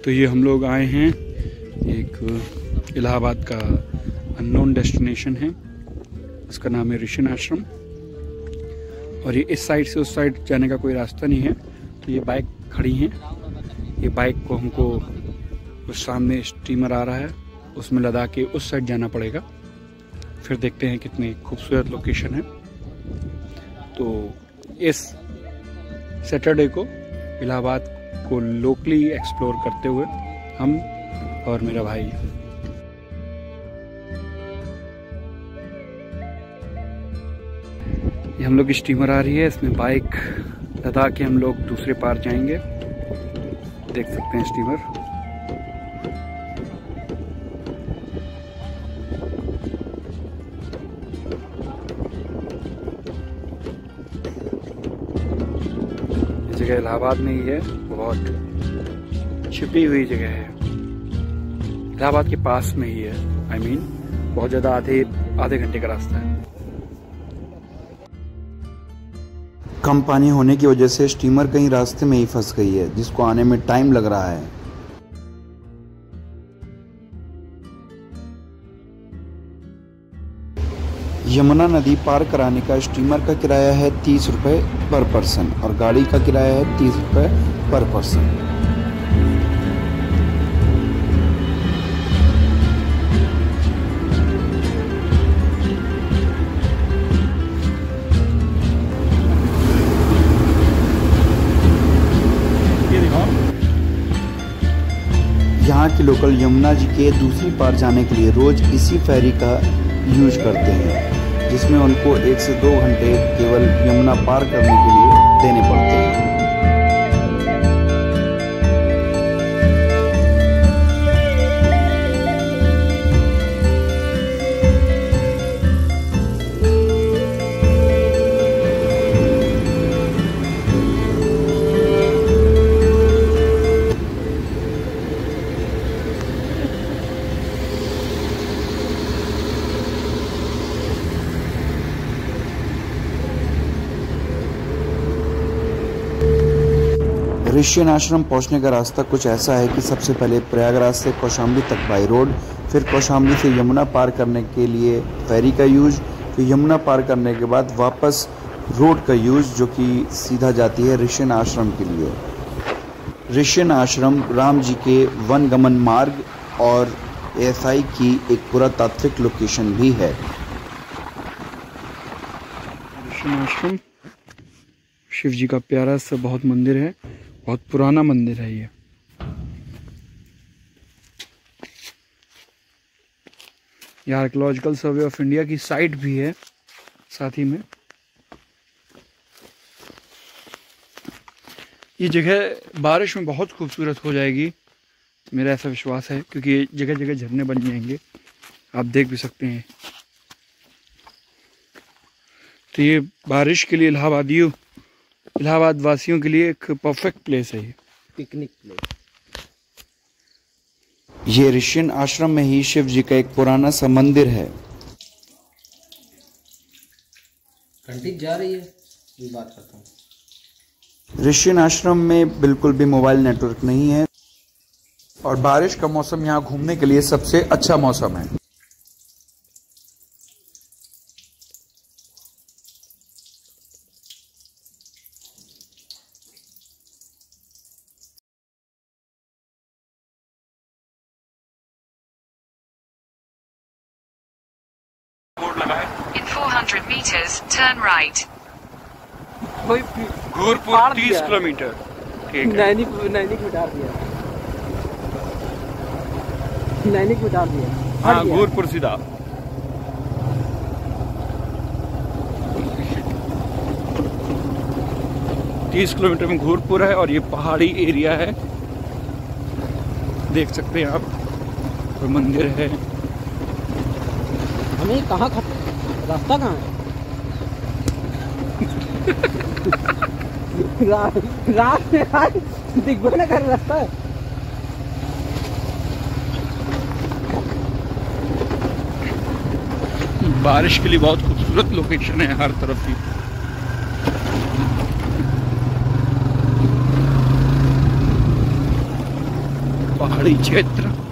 तो ये हम लोग आए हैं एक इलाहाबाद का अननोन डेस्टिनेशन है, उसका नाम है ऋषि आश्रम। और ये इस साइड से उस साइड जाने का कोई रास्ता नहीं है, तो ये बाइक खड़ी हैं। ये बाइक को हमको उस सामने स्टीमर आ रहा है, उसमें लदा के उस साइड जाना पड़ेगा। फिर देखते हैं कितनी खूबसूरत लोकेशन है। तो इस सैटरडे को इलाहाबाद को लोकली एक्सप्लोर करते हुए हम और मेरा भाई ये हम लोग की स्टीमर आ रही है, इसमें बाइक लदा के हम लोग दूसरे पार जाएंगे। देख सकते हैं स्टीमर। ये जगह इलाहाबाद में ही है, बहुत छिपी हुई जगह है, इलाहाबाद के पास में ही है। I mean, बहुत ज़्यादा आधे घंटे का रास्ता है। कम पानी होने की वजह से स्टीमर कहीं रास्ते में ही फंस गई है, जिसको आने में टाइम लग रहा है। यमुना नदी पार कराने का स्टीमर का किराया है 30 रुपये पर पर्सन और गाड़ी का किराया है 30 रुपये पर पर्सन। यहाँ के लोकल यमुना जी के दूसरी पार जाने के लिए रोज इसी फेरी का यूज करते हैं, जिसमें उनको 1 से 2 घंटे केवल यमुना पार करने के लिए देने पड़ते हैं। ऋषि आश्रम पहुंचने का रास्ता कुछ ऐसा है कि सबसे पहले प्रयागराज से कौशाम्बी तक बाई रोड, फिर कौशाम्बी से यमुना पार करने के लिए फेरी का यूज, फिर यमुना पार करने के बाद वापस रोड का यूज, जो कि सीधा जाती है ऋषि आश्रम के लिए। ऋषि आश्रम राम जी के वनगमन मार्ग और ASI की एक पुरातात्विक लोकेशन भी है। ऋषि आश्रम शिव जी का प्यारा सा बहुत मंदिर है, बहुत पुराना मंदिर है ये। आर्कियोलॉजिकल सर्वे ऑफ इंडिया की साइट भी है साथ ही में। ये जगह बारिश में बहुत खूबसूरत हो जाएगी, मेरा ऐसा विश्वास है, क्योंकि ये जगह जगह झरने बन जाएंगे, आप देख भी सकते हैं। तो ये बारिश के लिए इलाहाबाद वासियों के लिए एक परफेक्ट प्लेस है, ये पिकनिक प्लेस। ये ऋषि आश्रम में ही शिव जी का एक पुराना सा मंदिर है। घंटी जा रही है, ये बात करता हूँ। ऋषि आश्रम में बिल्कुल भी मोबाइल नेटवर्क नहीं है और बारिश का मौसम यहाँ घूमने के लिए सबसे अच्छा मौसम है। In 400 meters, turn right. Ghurpur 30 kilometre. ठीक है। नैनिक में डाल दिया। नैनिक में डाल दिया। हाँ, घूरपुर सीधा। तीस किलोमीटर में घूरपुर है और ये पहाड़ी एरिया है, देख सकते हैं आप। और मंदिर है। हमें कहाँ रास्ता कहाँ है? रात में दिग्बन का रास्ता है। बारिश के लिए बहुत खूबसूरत लोकेशन है हर तरफ की। पहाड़ी क्षेत्र।